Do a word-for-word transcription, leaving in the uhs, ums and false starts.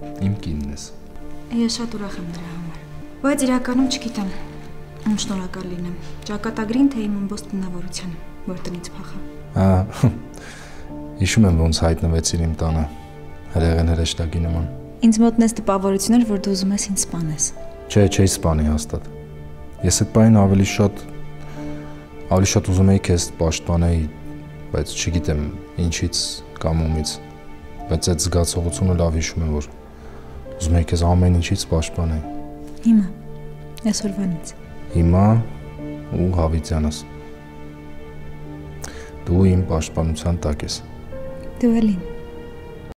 Իմ կինն ես։ Ես շատ ուրախ եմ դրա համար։ Բայց իրականում չգիտեմ, ում շնորհակալ լինեմ։ Ճակատագրին թե իմ ըմբոստ բնավորությանը, որ տնից փախա։ Ահա։ Հիշում եմ ոնց հայտնվեցիր իմ տանը։ Հրեղեն հրեշտակի նման։ Ինձ մոտ նես տպավորություն էր, որ դու ուզում ես ինձ սպանես։ Չէ, չէի սպանի հաստատ։ Ես այդ բանին ավելի շատ ավելի շատ ուզում էի քեզ պաշտպանեի, բայց չգիտեմ ինչից կամ ումից։ Բայց այդ զգացողությունը լավ հիշում եմ, որ ուզում էի քեզ ամեն ինչից պաշտպանել։ Հիմա, այսօրվանից։ Հիմա ու հավիտյանս։ Դու իմ պաշտպանության տակ ես։ Դու էլ իմ։